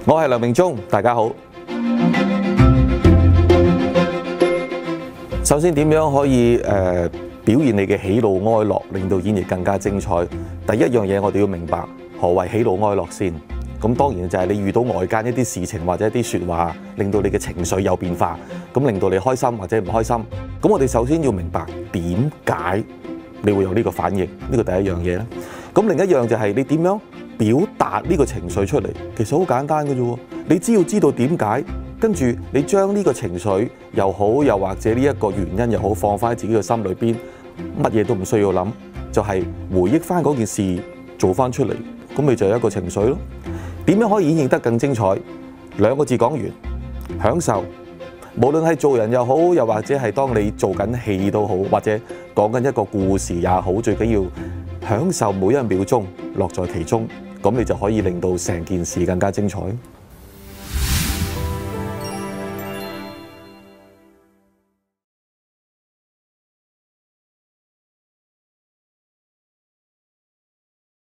我係梁榮忠，大家好。首先點樣可以表現你嘅喜怒哀樂，令到演繹更加精彩？第一樣嘢我哋要明白何謂喜怒哀樂先。咁當然就係你遇到外間一啲事情或者一啲説話，令到你嘅情緒有變化，咁令到你開心或者唔開心。咁我哋首先要明白點解你會有呢個反應，呢個第一樣嘢啦。咁另一樣就係你點樣表達呢個情緒出嚟，其實好簡單嘅啫喎。你只要知道點解，跟住你將呢個情緒又好，又或者呢一個原因又好，放翻喺自己嘅心裏邊，乜嘢都唔需要諗，就係回憶翻嗰件事，做翻出嚟，咁咪就係一個情緒咯。點樣可以演繹得更精彩？兩個字講完，享受。無論係做人又好，又或者係當你做緊戲都好，或者講緊一個故事也好，最緊要享受每一秒鐘，樂在其中，咁你就可以令到成件事更加精彩。